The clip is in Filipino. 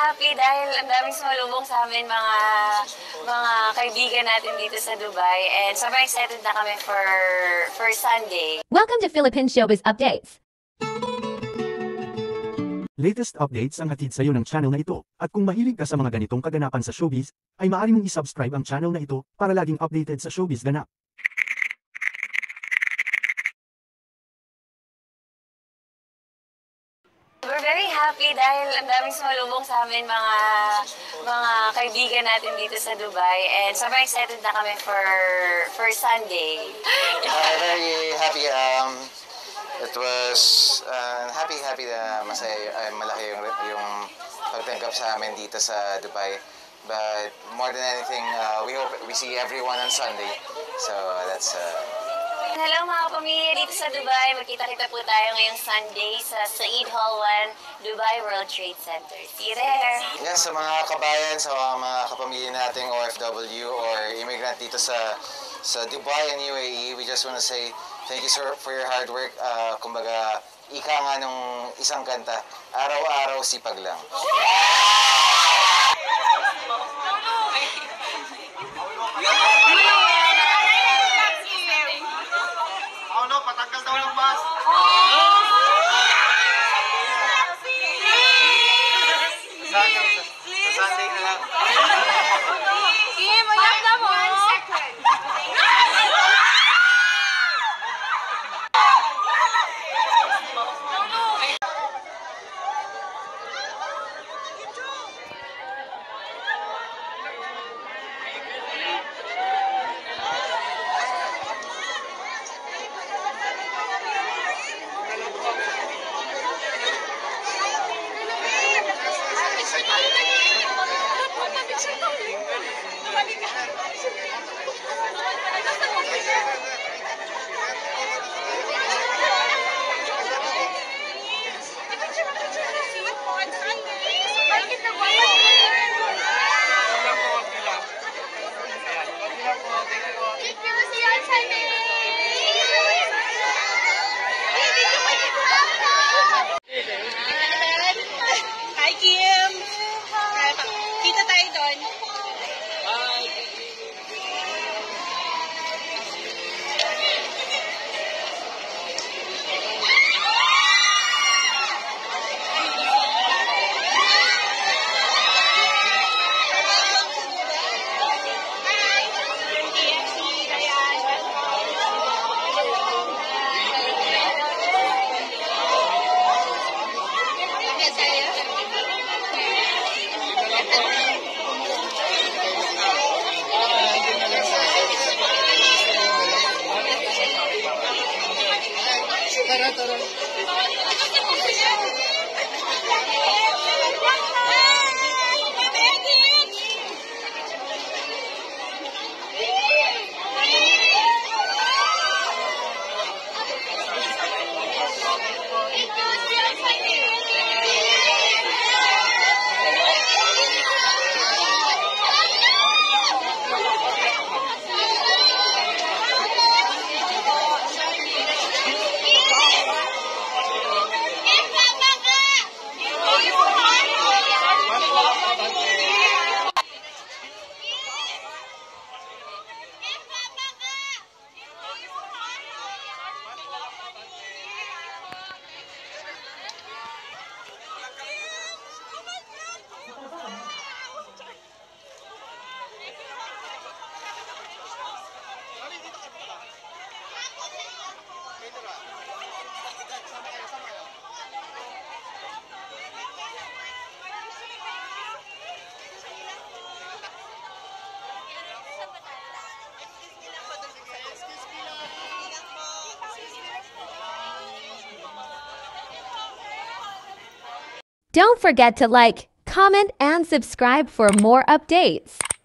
happy dahil ang daming sumalubong sa amin mga kaibigan natin dito sa Dubai, and sobrang excited na kami for Sunday. Welcome to Philippine Showbiz Updates. Latest updates ang hatid sa iyo ng channel na ito, at kung mahilig ka sa mga ganitong kaganapan sa showbiz, ay maaari mong i-subscribe ang channel na ito para laging updated sa showbiz ganap. We're very happy dahil ang daming sumalubong sa amin mga kaibigan natin dito sa Dubai, and sobrang excited na kami for Sunday. Very happy. It was happy na masaya, malaki yung pagtanggap sa amin dito sa Dubai. But more than anything, we hope we see everyone on Sunday. So that's Hello mga kapamilya dito sa Dubai. Magkita-kita po tayo ngayong Sunday sa Said Hall 1, Dubai World Trade Center. See you there! yes, sa mga kabayan, sa mga kapamilya nating OFW or immigrant dito sa Dubai and UAE, we just want to say thank you, sir, for your hard work. Kumbaga, ika nga nung isang kanta, araw-araw sipag lang. Patanggal daw ng bus. Sa Sunday na lang. Kim, wala mo. 1 second. Hi Kim! Kita tayo doon. Tara. Don't forget to like, comment, and subscribe for more updates.